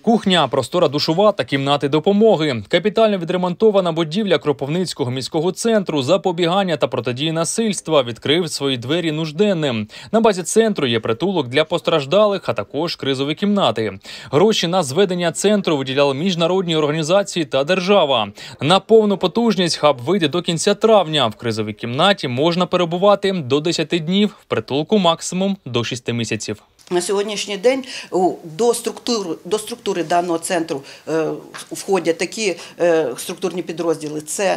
Кухня, простора душова та кімнати допомоги. Капітально відремонтована будівля Кропивницького міського центру запобігання та протидії насильства відкрив свої двері нужденним. На базі центру є притулок для постраждалих, а також кризові кімнати. Гроші на зведення центру виділяли міжнародні організації та держава. На повну потужність хаб вийде до кінця травня. В кризовій кімнаті можна перебувати до 10 днів, в притулку максимум до 6 місяців. На сьогоднішній день до структури даного центру входять такі структурні підрозділи. Це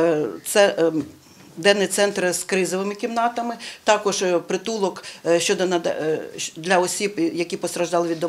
денний центр з кризовими кімнатами, також притулок для осіб, які постраждали від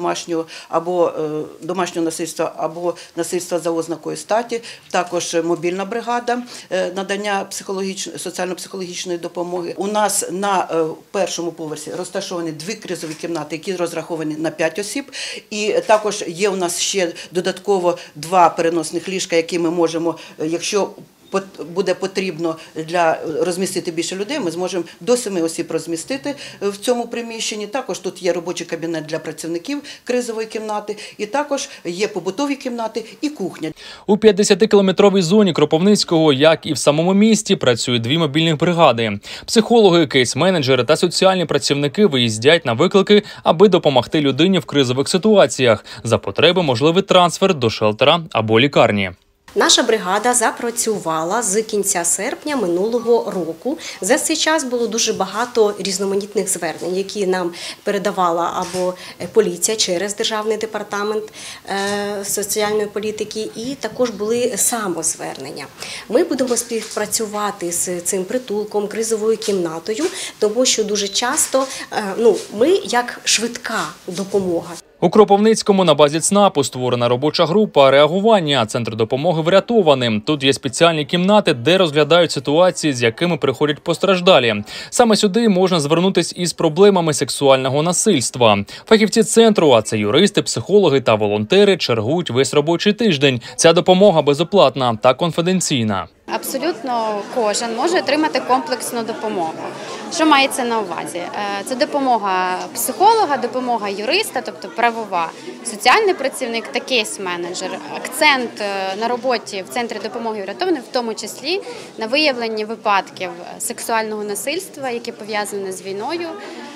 домашнього насильства або насильства за ознакою статі, також мобільна бригада надання соціально-психологічної допомоги. У нас на першому поверсі розташовані 2 кризові кімнати, які розраховані на 5 осіб, і також є у нас ще додатково 2 переносних ліжка, які ми можемо, якщо буде потрібно розмістити більше людей, ми зможемо до 7 осіб розмістити в цьому приміщенні. Також тут є робочий кабінет для працівників кризової кімнати, і також є побутові кімнати і кухня. У 50-кілометровій зоні Кропивницького, як і в самому місті, працюють 2 мобільних бригади. Психологи, кейс-менеджери та соціальні працівники виїздять на виклики, аби допомогти людині в кризових ситуаціях. За потреби можливий трансфер до шелтера або лікарні. Наша бригада запрацювала з кінця серпня минулого року. За цей час було дуже багато різноманітних звернень, які нам передавала або поліція через Державний департамент соціальної політики, і також були самозвернення. Ми будемо співпрацювати з цим притулком, кризовою кімнатою, тому що дуже часто ми як швидка допомога. У Кропивницькому на базі ЦНАПу створена робоча група реагування «Центр допомоги врятованим». Тут є спеціальні кімнати, де розглядають ситуації, з якими приходять постраждалі. Саме сюди можна звернутися із проблемами сексуального насильства. Фахівці центру, а це юристи, психологи та волонтери, чергують весь робочий тиждень. Ця допомога безоплатна та конфіденційна. Абсолютно кожен може отримати комплексну допомогу. Що мається на увазі? Це допомога психолога, допомога юриста, тобто правова, соціальний працівник та кейс-менеджер. Акцент на роботі в Центрі допомоги врятованим, в тому числі на виявленні випадків сексуального насильства, які пов'язані з війною,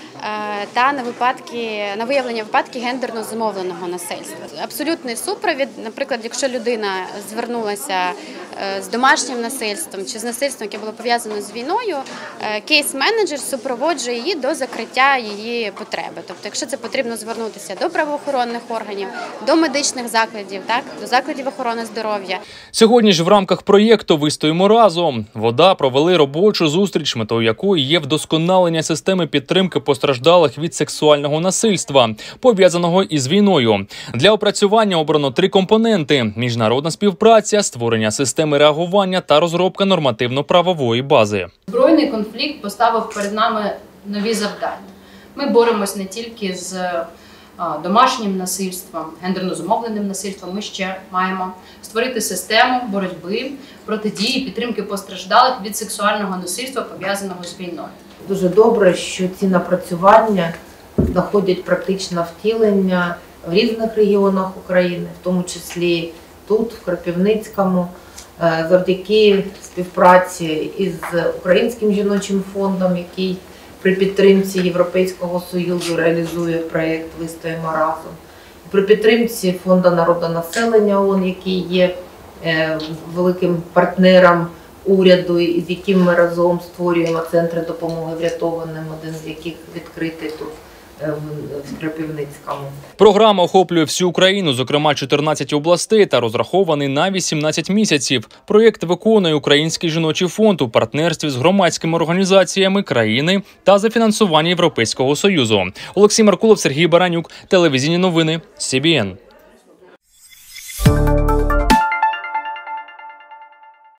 та на виявлення випадків гендерно зумовленого насильства. Абсолютний супровід, наприклад, якщо людина звернулася з домашнім насильством чи з насильством, яке було пов'язане з війною, кейс-менеджер супроводжує її до закриття її потреби. Тобто, якщо це потрібно звернутися до правоохоронних органів, до медичних закладів, до закладів охорони здоров'я. Сьогодні ж в рамках проєкту «Вистоїмо разом» ВОДА провели робочу зустріч, метою якої є вдосконалення системи підтримки постраждалих від сексуального насильства, пов'язаного із війною. Для опрацювання обрано 3 компоненти – міжнародна співпраця, створення системи реагування та розробка нормативно-правової бази. Збройний конфлікт поставив перед нами нові завдання. Ми боремось не тільки з домашнім насильством, гендерно зумовленим насильством, ми ще маємо створити систему боротьби, протидії, підтримки постраждалих від сексуального насильства, пов'язаного з війною. Дуже добре, що ці напрацювання доходять практично втілення в різних регіонах України, в тому числі тут, в Кропивницькому, завдяки співпраці із Українським жіночим фондом, який при підтримці Європейського Союзу реалізує проєкт «Вистоїмо разом», при підтримці Фонду народонаселення ООН, який є великим партнером уряду, і з яким ми разом створюємо центри допомоги врятованим, один з яких відкритий тут в Кропивницькому. Програма охоплює всю Україну, зокрема 14 областей, та розрахований на 18 місяців. Проєкт виконує Український жіночий фонд у партнерстві з громадськими організаціями країни та за фінансування Європейського Союзу. Олексій Меркулов, Сергій Баранюк, телевізійні новини, СІБІН.